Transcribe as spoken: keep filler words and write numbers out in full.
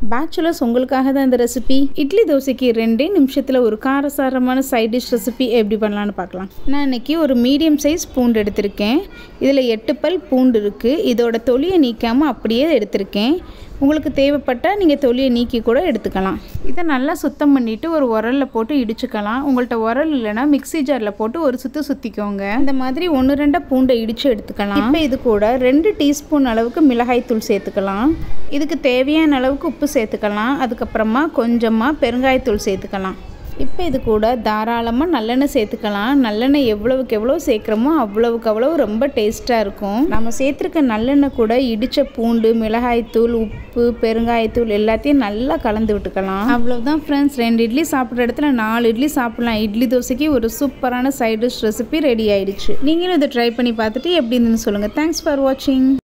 Bachelors உங்களுக்காக தான் இந்த ரெசிபி. இட்லி தோசைக்கு ரெண்டே நிமிஷத்தில் ஒரு காரசாரமான சைட் டிஷ் ரெசிபி எப்படி பண்ணலான்னு பார்க்கலாம். நான் இன்றைக்கி ஒரு மீடியம் சைஸ் பூண்டு எடுத்திருக்கேன். இதில் எட்டு பல் பூண்டு இருக்குது. இதோட தொலியை நீக்காமல் அப்படியே எடுத்திருக்கேன். உங்களுக்கு தேவைப்பட்டால் நீங்கள் தொலியை நீக்கி கூட எடுத்துக்கலாம். இதை நல்லா சுத்தம் பண்ணிவிட்டு ஒரு உரலில் போட்டு இடிச்சுக்கலாம். உங்கள்கிட்ட உரல் இல்லைனா மிக்சி ஜாரில் போட்டு ஒரு சுற்று சுற்றிக்கோங்க. இந்த மாதிரி ஒன்று ரெண்டாக பூண்டை இடித்து எடுத்துக்கலாம். இப்போ இது கூட ரெண்டு டீஸ்பூன் அளவுக்கு மிளகாய் தூள் சேர்த்துக்கலாம். இதுக்கு தேவையான அளவுக்கு உப்பு சேர்த்துக்கலாம். அதுக்கப்புறமா கொஞ்சமாக பெருங்காயத்தூள் சேர்த்துக்கலாம். இப்போ இது கூட தாராளமாக நல்லெண்ணெய் சேர்த்துக்கலாம். நல்லெண்ணெய் எவ்வளவுக்கு எவ்வளோ சேர்க்குறோமோ அவ்வளவுக்கு அவ்வளோ ரொம்ப டேஸ்ட்டாக இருக்கும். நம்ம சேர்த்துருக்க நல்லெண்ணெய் கூட இடித்த பூண்டு, மிளகாய்த்தூள், உப்பு, பெருங்காயத்தூள் எல்லாத்தையும் நல்லா கலந்து விட்டுக்கலாம். அவ்வளோதான் ஃப்ரெண்ட்ஸ், ரெண்டு இட்லி சாப்பிட்ற இடத்துல நாலு இட்லி சாப்பிட்லாம். இட்லி தோசைக்கு ஒரு சூப்பரான சைட் டிஷ் ரெசிபி ரெடி ஆயிடுச்சு. நீங்களும் இதை ட்ரை பண்ணி பார்த்துட்டு எப்படி இருந்துன்னு சொல்லுங்கள். தேங்க்ஸ் ஃபார் வாட்சிங்.